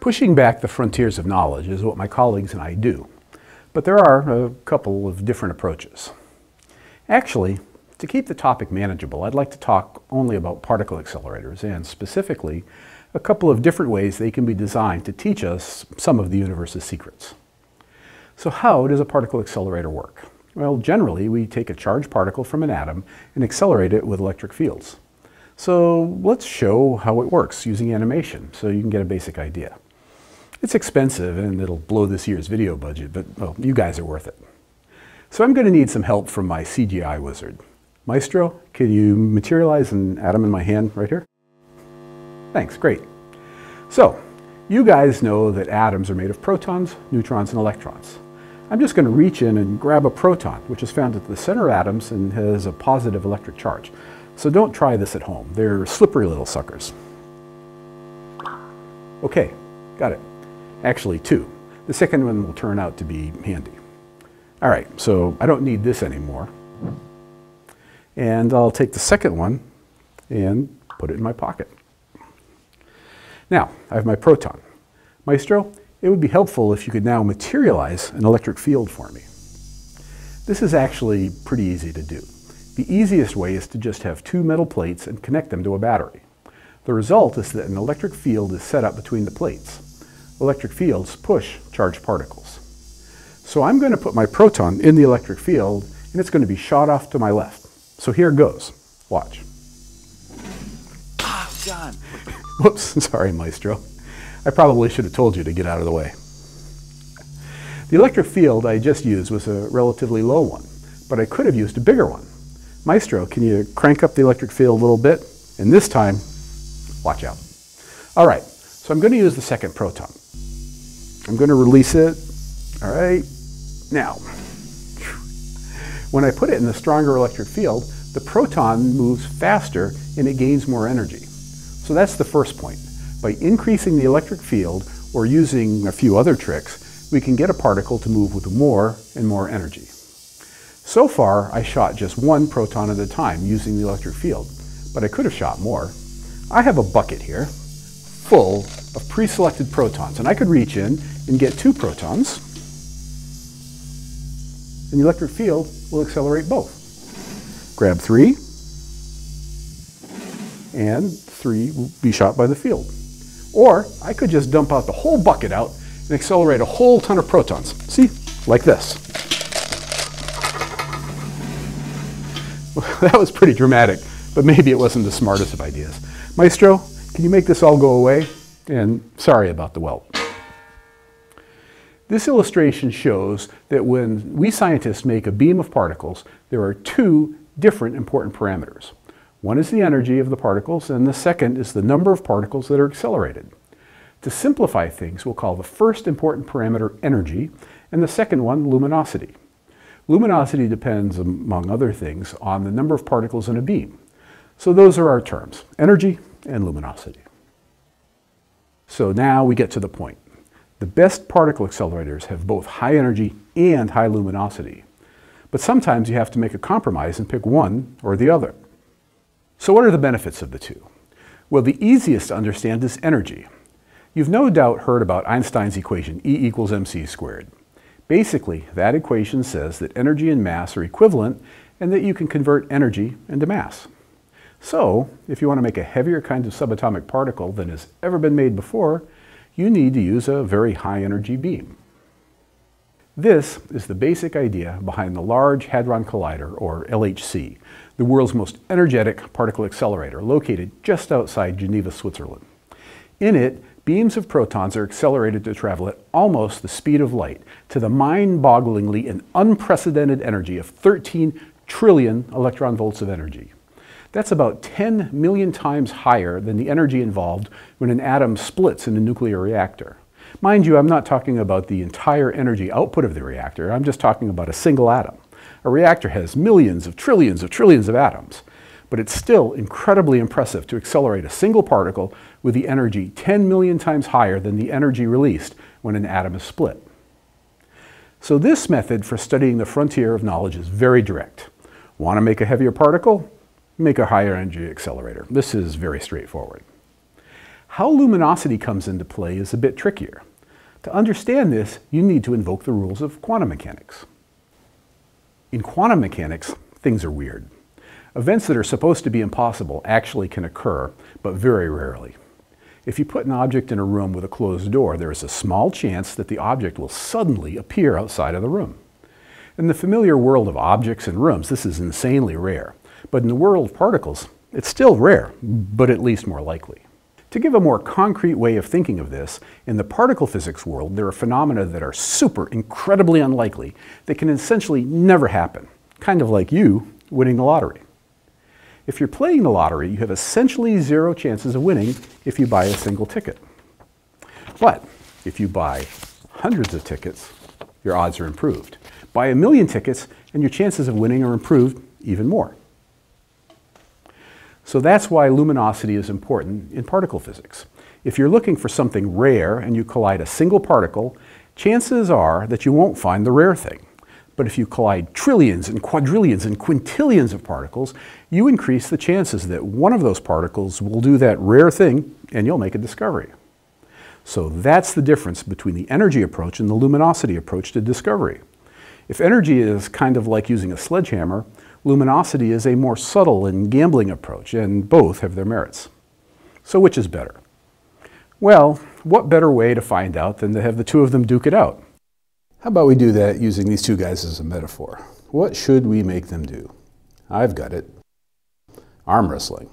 Pushing back the frontiers of knowledge is what my colleagues and I do, but there are a couple of different approaches. Actually, to keep the topic manageable, I'd like to talk only about particle accelerators and specifically a couple of different ways they can be designed to teach us some of the universe's secrets. So how does a particle accelerator work? Well, generally we take a charged particle from an atom and accelerate it with electric fields. So let's show how it works using animation so you can get a basic idea. It's expensive and it'll blow this year's video budget, but well, you guys are worth it. So I'm going to need some help from my CGI wizard. Maestro, can you materialize an atom in my hand right here? Thanks, great. So, you guys know that atoms are made of protons, neutrons, and electrons. I'm just going to reach in and grab a proton, which is found at the center of atoms and has a positive electric charge. So don't try this at home. They're slippery little suckers. Okay, got it. Actually, two. The second one will turn out to be handy. All right, so I don't need this anymore. And I'll take the second one and put it in my pocket. Now, I have my proton. Maestro, it would be helpful if you could now materialize an electric field for me. This is actually pretty easy to do. The easiest way is to just have two metal plates and connect them to a battery. The result is that an electric field is set up between the plates. Electric fields push charged particles. So I'm going to put my proton in the electric field and it's going to be shot off to my left. So here it goes. Watch. Ah, John. Whoops, sorry, Maestro. I probably should have told you to get out of the way. The electric field I just used was a relatively low one, but I could have used a bigger one. Maestro, can you crank up the electric field a little bit? And this time, watch out. All right, so I'm going to use the second proton. I'm going to release it. All right, now, when I put it in the stronger electric field, the proton moves faster and it gains more energy. So that's the first point. By increasing the electric field or using a few other tricks, we can get a particle to move with more and more energy. So far, I shot just one proton at a time using the electric field, but I could have shot more. I have a bucket here full of pre-selected protons, and I could reach in and get two protons, and the electric field will accelerate both. Grab three, and three will be shot by the field. Or I could just dump out the whole bucket out and accelerate a whole ton of protons. See? Like this. Well, that was pretty dramatic, but maybe it wasn't the smartest of ideas. Maestro, can you make this all go away? And sorry about the welt. This illustration shows that when we scientists make a beam of particles, there are two different important parameters. One is the energy of the particles, and the second is the number of particles that are accelerated. To simplify things, we'll call the first important parameter energy, and the second one luminosity. Luminosity depends, among other things, on the number of particles in a beam. So those are our terms, energy and luminosity. So now we get to the point. The best particle accelerators have both high energy and high luminosity. But sometimes you have to make a compromise and pick one or the other. So what are the benefits of the two? Well, the easiest to understand is energy. You've no doubt heard about Einstein's equation, E equals mc squared. Basically, that equation says that energy and mass are equivalent and that you can convert energy into mass. So, if you want to make a heavier kind of subatomic particle than has ever been made before, you need to use a very high energy beam. This is the basic idea behind the Large Hadron Collider, or LHC, the world's most energetic particle accelerator, located just outside Geneva, Switzerland. In it, beams of protons are accelerated to travel at almost the speed of light to the mind-bogglingly and unprecedented energy of 13 trillion electron volts of energy. That's about 10 million times higher than the energy involved when an atom splits in a nuclear reactor. Mind you, I'm not talking about the entire energy output of the reactor, I'm just talking about a single atom. A reactor has millions of trillions of atoms, but it's still incredibly impressive to accelerate a single particle with the energy 10 million times higher than the energy released when an atom is split. So this method for studying the frontier of knowledge is very direct. Want to make a heavier particle? Make a higher energy accelerator. This is very straightforward. How luminosity comes into play is a bit trickier. To understand this, you need to invoke the rules of quantum mechanics. In quantum mechanics, things are weird. Events that are supposed to be impossible actually can occur, but very rarely. If you put an object in a room with a closed door, there is a small chance that the object will suddenly appear outside of the room. In the familiar world of objects and rooms, this is insanely rare. But in the world of particles, it's still rare, but at least more likely. To give a more concrete way of thinking of this, in the particle physics world, there are phenomena that are super incredibly unlikely that can essentially never happen, kind of like you winning the lottery. If you're playing the lottery, you have essentially zero chances of winning if you buy a single ticket. But if you buy hundreds of tickets, your odds are improved. Buy 1,000,000 tickets, and your chances of winning are improved even more. So that's why luminosity is important in particle physics. If you're looking for something rare and you collide a single particle, chances are that you won't find the rare thing. But if you collide trillions and quadrillions and quintillions of particles, you increase the chances that one of those particles will do that rare thing and you'll make a discovery. So that's the difference between the energy approach and the luminosity approach to discovery. If energy is kind of like using a sledgehammer, luminosity is a more subtle and gambling approach, and both have their merits. So which is better? Well, what better way to find out than to have the two of them duke it out? How about we do that using these two guys as a metaphor? What should we make them do? I've got it. Arm wrestling.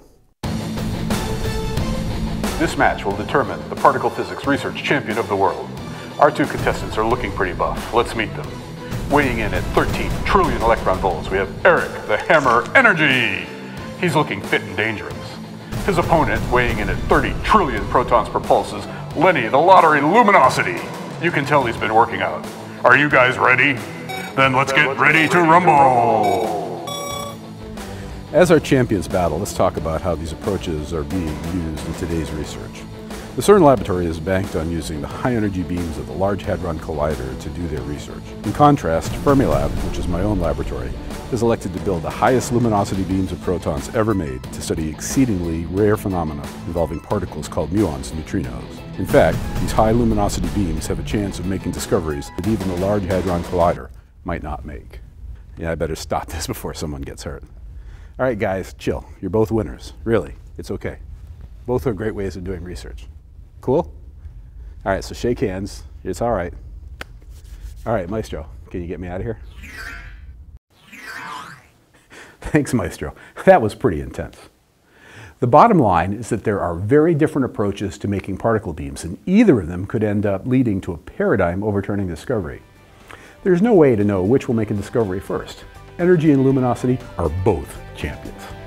This match will determine the particle physics research champion of the world. Our two contestants are looking pretty buff. Let's meet them. Weighing in at 13 trillion electron volts, we have Eric, the Hammer Energy. He's looking fit and dangerous. His opponent, weighing in at 30 trillion protons per pulse, is Lenny, the Lottery Luminosity. You can tell he's been working out. Are you guys ready? Then let's get ready to rumble! As our champions battle, let's talk about how these approaches are being used in today's research. The CERN laboratory is banked on using the high-energy beams of the Large Hadron Collider to do their research. In contrast, Fermilab, which is my own laboratory, is elected to build the highest luminosity beams of protons ever made to study exceedingly rare phenomena involving particles called muons and neutrinos. In fact, these high luminosity beams have a chance of making discoveries that even the Large Hadron Collider might not make. Yeah, I better stop this before someone gets hurt. All right, guys, chill. You're both winners. Really, it's okay. Both are great ways of doing research. Cool? All right, so shake hands. It's all right. All right, Maestro, can you get me out of here? Thanks, Maestro. That was pretty intense. The bottom line is that there are very different approaches to making particle beams, and either of them could end up leading to a paradigm overturning discovery. There's no way to know which will make a discovery first. Energy and luminosity are both champions.